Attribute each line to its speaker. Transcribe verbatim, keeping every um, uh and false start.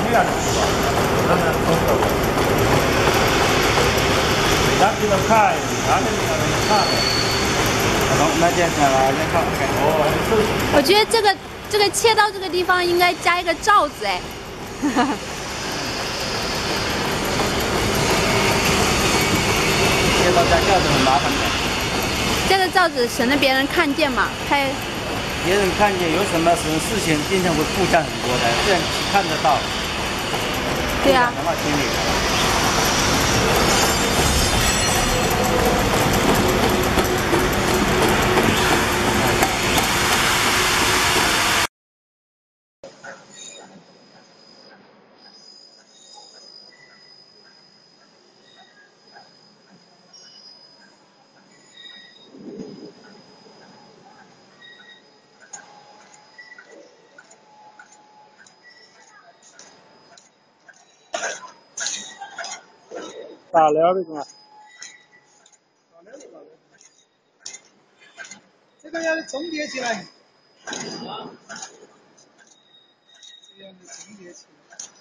Speaker 1: 样子是吧？那那通透。那这个看，那这个看。好，那这样子了，先看。哦，
Speaker 2: 我觉得这个这个切到这个地方应该加一个罩子哎。
Speaker 1: 切到加罩子很麻烦的。
Speaker 2: 这个罩子省得别人看见嘛，拍。
Speaker 1: 别人看见有什么什么事情，经常会故障很多的，这样看得到。
Speaker 2: 对呀、啊。
Speaker 1: 的话清理。打了这个。
Speaker 3: 这个要重叠起来，这样子重叠起来。